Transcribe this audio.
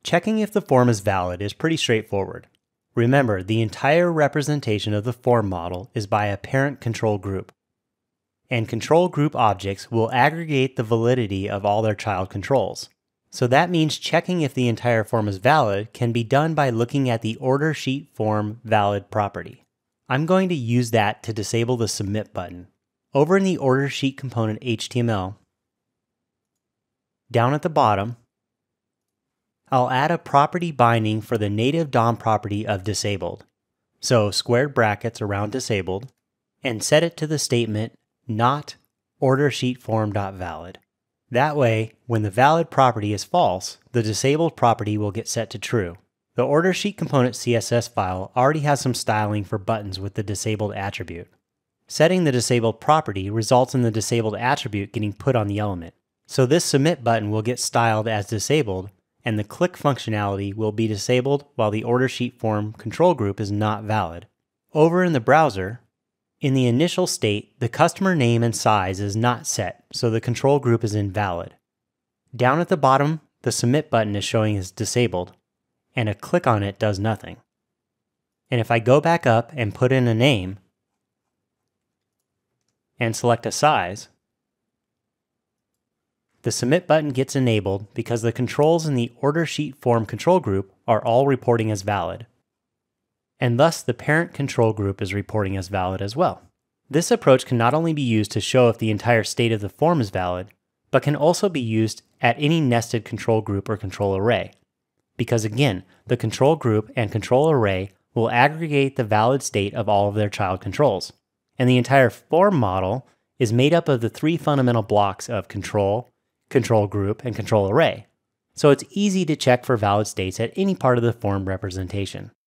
Checking if the form is valid is pretty straightforward. Remember, the entire representation of the form model is by a parent control group, and control group objects will aggregate the validity of all their child controls. So that means checking if the entire form is valid can be done by looking at the order sheet form valid property. I'm going to use that to disable the submit button. Over in the order sheet component HTML, down at the bottom, I'll add a property binding for the native DOM property of disabled. So squared brackets around disabled, and set it to the statement not ordersheetform.valid. That way, when the valid property is false, the disabled property will get set to true. The order sheet component CSS file already has some styling for buttons with the disabled attribute. Setting the disabled property results in the disabled attribute getting put on the element. So this submit button will get styled as disabled, and the click functionality will be disabled while the order sheet form control group is not valid. Over in the browser, in the initial state, the customer name and size is not set, so the control group is invalid. Down at the bottom, the submit button is showing as disabled, and a click on it does nothing. And if I go back up and put in a name, and select a size, the submit button gets enabled because the controls in the order sheet form control group are all reporting as valid. And thus the parent control group is reporting as valid as well. This approach can not only be used to show if the entire state of the form is valid, but can also be used at any nested control group or control array. Because again, the control group and control array will aggregate the valid state of all of their child controls. And the entire form model is made up of the three fundamental blocks of control, control group, and control array. So it's easy to check for valid states at any part of the form representation.